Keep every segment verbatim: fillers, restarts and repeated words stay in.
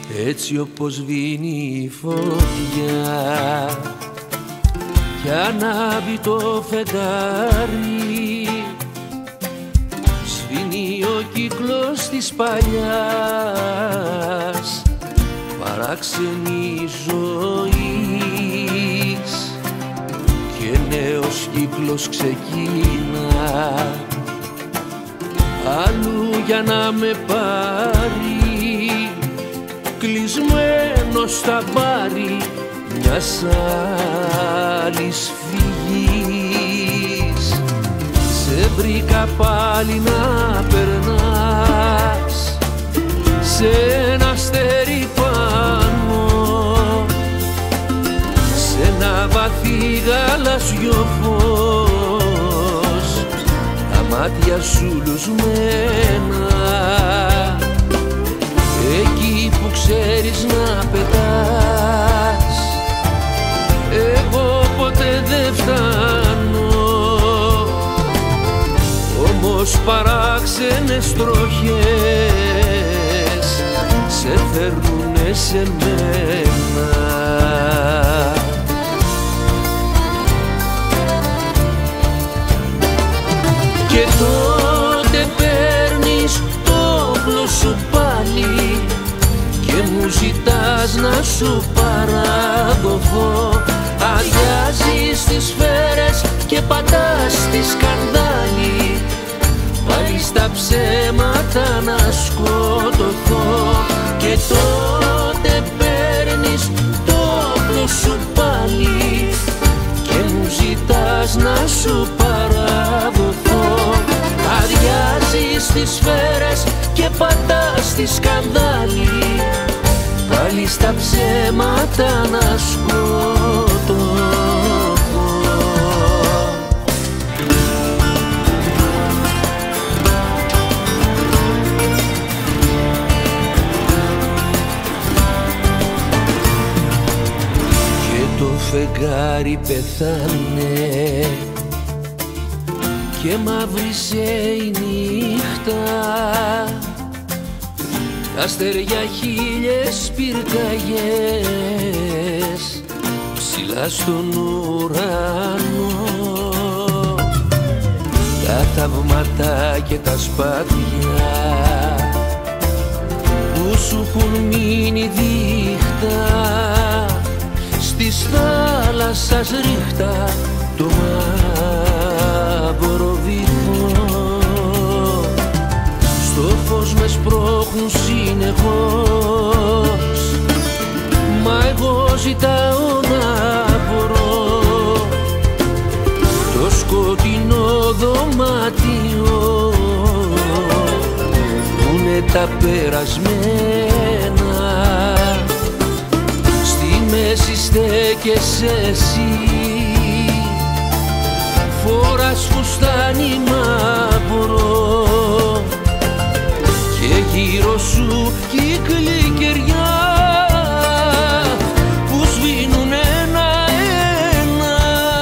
Έτσι όπως σβήνει η φωτιά κι ανάβει το φεγγάρι, σβήνει ο κύκλος της παλιάς παράξενη ζωής και νέος κύκλος ξεκίνα αλλού για να με πάρει, κλεισμένο στα μπάρι μιας άλλης φυγής. Σε βρήκα πάλι να περνάς σε ένα αστέρι πάνω, σε ένα βαθύ γαλάζιο φως, τα μάτια σου λουσμένα, εκεί που ξέρεις να πετάς, εγώ ποτέ δεν φτάνω. Όμως παράξενες τροχές σε φέρνουνε σε μένα. Και τότε παίρνεις το όπλο σου πάλι και μου ζητάς να σου παραδοθώ. Αδειάζεις τις σφαίρες και πατάς τη σκανδάλη, πάλι στα ψέματα να σκοτωθώ. Και τότε παίρνεις το όπλο σου πάλι και μου ζητάς να σου παραδοθώ. Αδειάζεις τις σφαίρες και πατάς τη σκανδάλη, πάλι στα ψέματα να σκοτωθώ. Και το φεγγάρι πεθάνε και μαύρισε η νύχτα, τα αστέρια χίλιες πυρκαγιές ψηλά στον ουρανό, τα θαύματα και τα σπάτια που σου έχουν μείνει δίχτα, στις θάλασσας ρίχτα το μαύρο βυθό. Στο φως με σπρώχνουν συνεχώς, μα εγώ ζητάω να βρω το σκοτεινό δωμάτιο που είναι τα περασμένα. Στη μέση στέκεσαι εσύ, φοράς φουστάνι μαύρο και γύρω σου κύκλοι κεριά που σβήνουν ένα-ένα.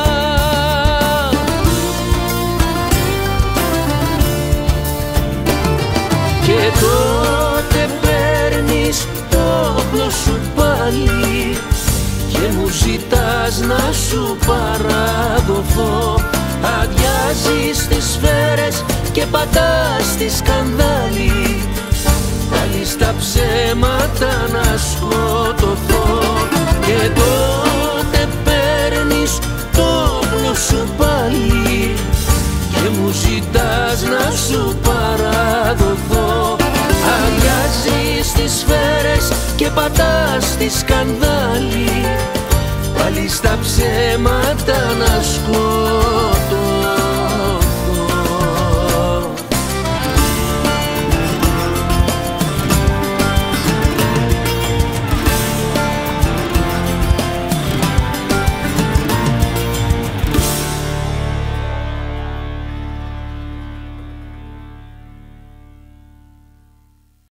Και τότε παίρνεις το όπλο σου πάλι και μου ζητάς να σου παραδοθώ. Αδειάζεις τις σφαίρες και πατάς τη σκανδάλη, πάλι στα ψέματα να σκοτωθώ. Και τότε παίρνεις το όπλο σου πάλι και μου ζητάς να σου παραδοθώ. Αδειάζεις τις σφαίρες και πατάς τη σκανδάλη, πάλι στα ψέματα να σκοτωθώ.